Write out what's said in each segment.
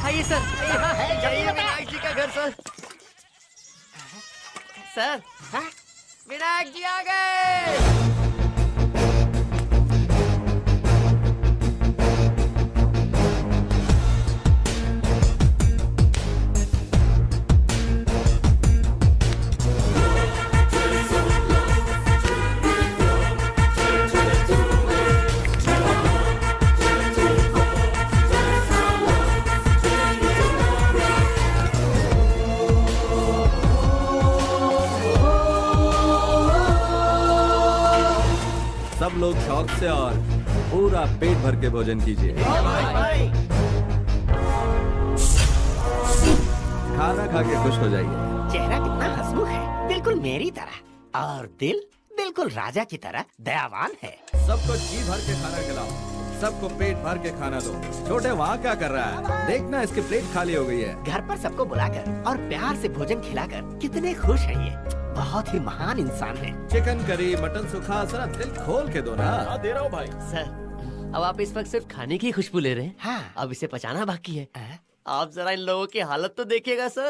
आइए सर, यही है विनायक जी का घर सर। सर, विनायक जी आ गए। सब लोग शौक से और पूरा पेट भर के भोजन कीजिए। खाना खा के खुश हो जाइए। चेहरा कितना हंसमुख है, बिल्कुल मेरी तरह, और दिल बिल्कुल राजा की तरह दयावान है। सबको जी भर के खाना खिलाओ, सबको पेट भर के खाना दो। छोटे वहाँ क्या कर रहा है? देखना इसकी प्लेट खाली हो गई है। घर पर सबको बुलाकर और प्यार से भोजन खिलाकर कितने खुश हैं ये। बहुत ही महान इंसान है। चिकन करी, मटन सूखा, जरा दिल खोल के दो ना। दे रहा हूँ भाई। सर, अब आप इस वक्त सिर्फ खाने की खुशबू ले रहे हैं। हाँ। अब इसे पचाना बाकी है। आप जरा इन लोगों की हालत तो देखिएगा सर।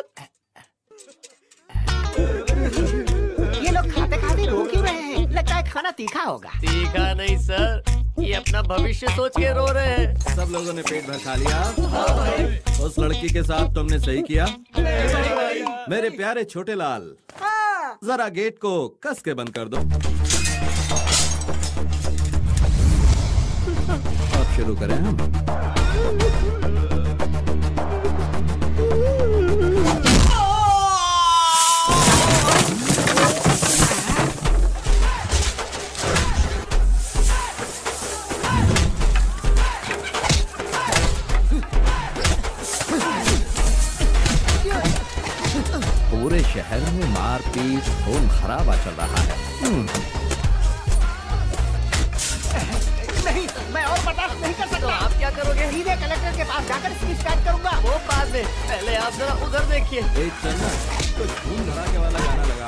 ये लोग खाते खाते रो क्यों रहे हैं? लगता है खाना तीखा होगा। तीखा नहीं सर, ये अपना भविष्य सोच के रो रहे हैं। सब लोगों ने पेट भर खा लिया? उस लड़की के साथ तुमने सही किया? मेरे प्यारे छोटे लाल, जरा गेट को कस के बंद कर दो। अब शुरू करें हम। पूरे शहर में मारपीट खून खराबा चल रहा है। नहीं, मैं और बर्दाश्त नहीं कर सकता। तो आप क्या करोगे? सीधे कलेक्टर के पास जाकर इसकी शिकायत करूंगा। वो बाद में, पहले आप जरा उधर देखिए। एक चलना तो धूम धड़ाके वाला गाना लगा।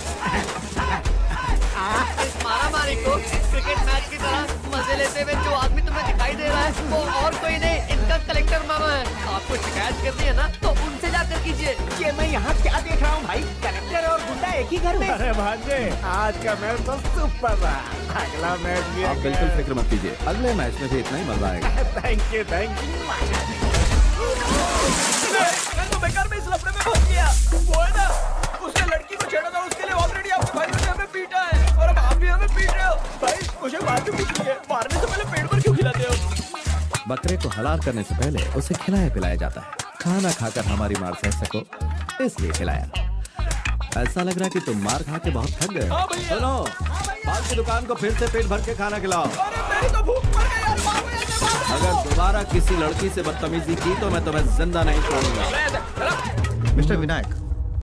इस मारामारी को क्रिकेट मैच की तरह मजे लेते हुए जो आदमी तुम्हें दिखाई दे रहा है वो और कोई नहीं, इनका कलेक्टर मामा है। आपको शिकायत करनी है ना तो उनसे जाकर कीजिए। ये मैं यहाँ क्या देख रहा हूँ भाई? कलेक्टर और गुंडा एक ही घर में। अरे भांजे, आज का मैच तो सुपर रहा। अगला मैच भी आप बिल्कुल फिक्र मत कीजिए, अगले मैच में भी इतना ही मजा आएगा। Thank you, thank you. तो बेकार में इस लफड़े में फंस गया। वो है ना, उसने लड़की को छेड़ा था, उसके लिए ऑलरेडी आपके भाई ने हमें पीटा है और अब आप भी हमें पीट रहे हो। भाई मुझे बात भी पूछनी है, मारने से पहले पेट भर क्यों खिलाते हो? बकरे को हलाल करने से पहले उसे खिलाया पिलाया जाता है। खाना खाकर हमारी मार सह सको इसलिए खिलाया। ऐसा लग रहा है कि तुम मार खा के बहुत थक गए। सुनो, बाल की दुकान को फिर से पेट भर के खाना खिलाओ। अरे मेरी तो भूख मर गई यार, अगर दोबारा किसी लड़की से बदतमीजी की तो मैं तुम्हें जिंदा नहीं छोड़ूंगा। मिस्टर विनायक,